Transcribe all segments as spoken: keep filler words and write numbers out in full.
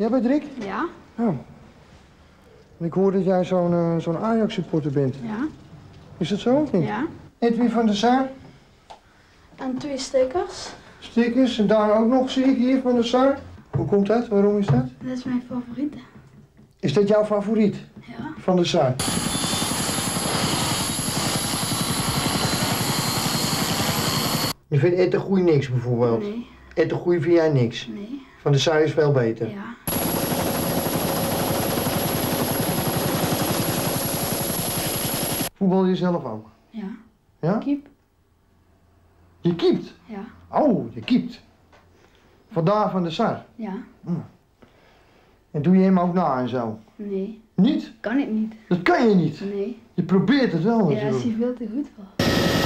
Jij bent Rick? Ja. Oh. En ik hoor dat jij zo'n uh, zo'n Ajax-supporter bent. Ja. Is dat zo of niet? Ja. Edwin van der Sar? En twee stickers. Stickers en daar ook nog, zie ik hier, van der Sar. Hoe komt dat? Waarom is dat? Dat is mijn favoriete. Is dat jouw favoriet? Ja. Van der Sar? Je vindt Ed de Goeie niks bijvoorbeeld? Nee. Ed de Goeie vind jij niks? Nee. Van der Sar is veel beter? Ja. Voetbal je zelf ook? Ja. Ja? Keep. Je keept? Ja. Oh, je keept. Vandaar van der Sar? Ja. Hm. En doe je hem ook na en zo? Nee. Niet? Kan ik niet. Dat kan je niet? Nee. Je probeert het wel Ja, natuurlijk. daar is hij veel te goed voor.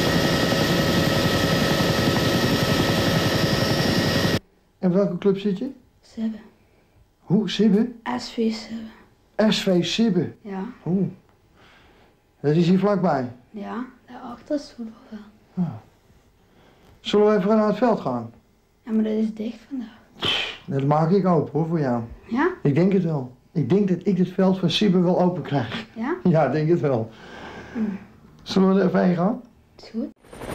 En welke club zit je? Sibbe. Hoe? Sibbe? S V Sibbe. S V Sibbe? Ja. Oeh. Dat is hier vlakbij. Ja, daarachter is het voetbalveld. Ah. Zullen we even naar het veld gaan? Ja, maar dat is dicht vandaag. Dat maak ik open hoor, voor jou. Ja? Ik denk het wel. Ik denk dat ik het veld van Sibbe wel open krijg. Ja? Ja, ik denk het wel. Hm. Zullen we er even heen gaan? Is goed.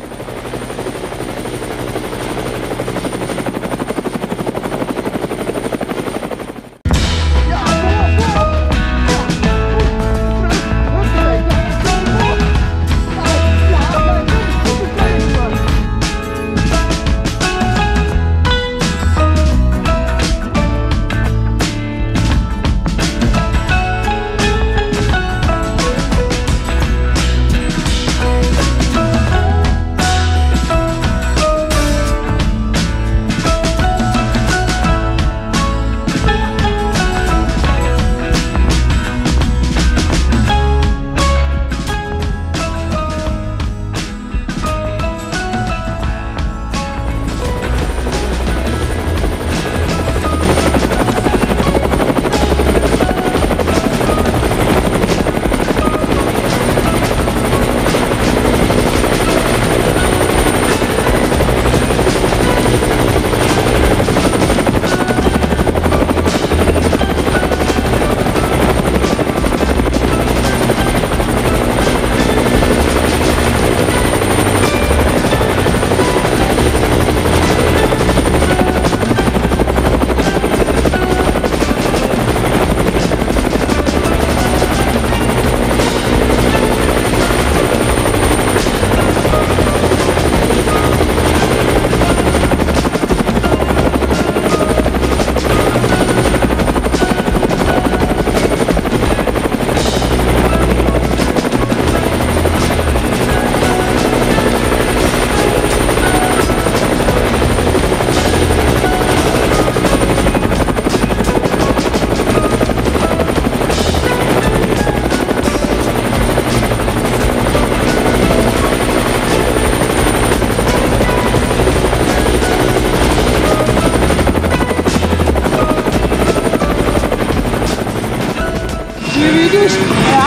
Video's? Ja?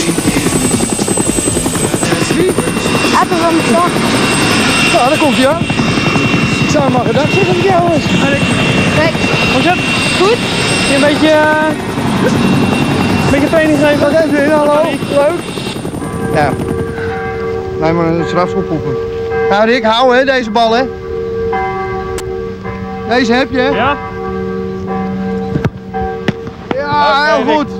Even van de slag. Nou, daar komt hij aan. Ik zou maar gedacht zeggen dat ik jou was. Kijk. Hoe is het? Goed? Je een beetje, uh, een beetje training geven? Dag even, hallo. Leuk. Ja. Nee, maar een strafschoppoepen. Ja, Rick, hou hè, deze bal hè. Deze heb je hè? Ja? Ja, heel Okay, goed.